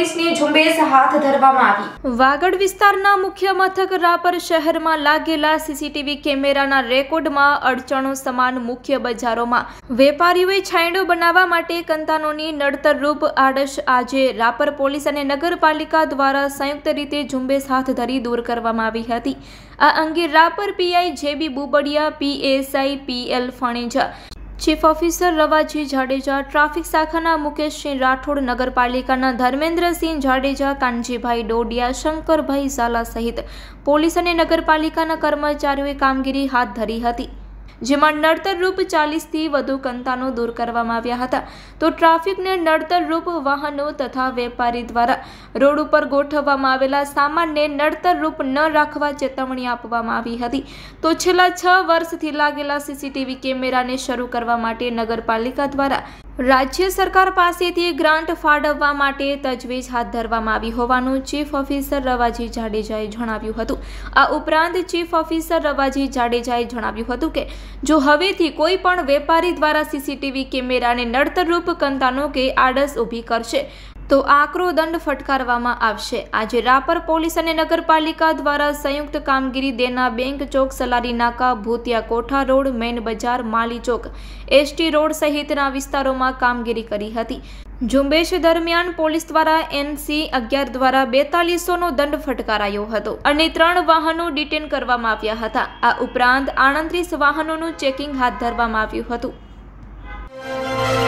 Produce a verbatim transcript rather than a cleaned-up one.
પોલીસની ઝુંબેશ હાથ ધરવામાં આવી। વાગડ વિસ્તારના મુખ્ય મથક રાપર શહેરમાં લાગેલા સીસીટીવી કેમેરાના રેકોર્ડમાં અડચણો સમાન મુખ્ય બજારોમાં વેપારીઓએ છાંયડો બનાવવા માટે કંતાનોની નડતરરૂપ આડશ આજે રાપર પોલીસ અને નગરપાલિકા દ્વારા સંયુક્ત રીતે ઝુંબેશ હાથ ધરી દૂર કરવામાં આવી હતી। આ અંગે Rapar PI JB Bubadiya, PSI PL Phaneja, chief officer Ravaji Jadeja, traffic શાખાના મુકેશસિંહ રાઠોડ, નગરપાલિકાના ધર્મેન્દ્રસિંહ જાડેજા, કાનજીભાઈ ડોડિયા, શંકરભાઈ ઝાલા સહિત પોલીસ અને નગરપાલિકાના કર્મચારીઓએ કામગીરી હાથ ધરી હતી, જેમાં નડતરરૂપ ચાલીસથી વધુ કંતાનો દૂર કરવામાં આવ્યા હતા। તો ટ્રાફિકને નડતરરૂપ વાહનો તથા વેપારી દ્વારા રોડ ઉપર ગોઠવવામાં આવેલા સામાનને નડતરરૂપ ન રાખવા ચેતવણી આપવામાં આવી હતી। તો છેલ્લા છ વર્ષથી લાગેલા સીસીટીવી કેમેરાને શરૂ કરવા માટે નગરપાલિકા દ્વારા રાજ્ય સરકાર પાસેથી ગ્રાન્ટ ફાળવવા માટે તજવીજ હાથ ધરવામાં આવી હોવાનું ચીફ ઓફિસર રવાજી જાડેજાએ જણાવ્યું હતું। આ ઉપરાંત ચીફ ઓફિસર રવાજી જાડેજાએ જણાવ્યું હતું કે જો હવેથી કોઈ પણ વેપારી દ્વારા સીસીટીવી કેમેરાને નડતરરૂપ કંતાનો કે આડસ ઊભી કરશે તો આકરો દંડ ફટકારવામાં આવશે। આજે રાપર પોલીસ અને નગરપાલિકા દ્વારા સંયુક્ત કામગીરી Dena Bank Chowk, Salari Naka, Bhutiya Kotha road, main Bazaar, Mali ચોક, એસટી રોડ સહિતના વિસ્તારોમાં કામગીરી કરી હતી। ઝુંબેશ દરમિયાન પોલીસ દ્વારા એનસી અગિયાર દ્વારા બેતાલીસોનો દંડ ફટકારાયો હતો અને ત્રણ વાહનો ડિટેન કરવામાં આવ્યા હતા। આ ઉપરાંત આડત્રીસ વાહનોનું ચેકિંગ હાથ ધરવામાં આવ્યું હતું।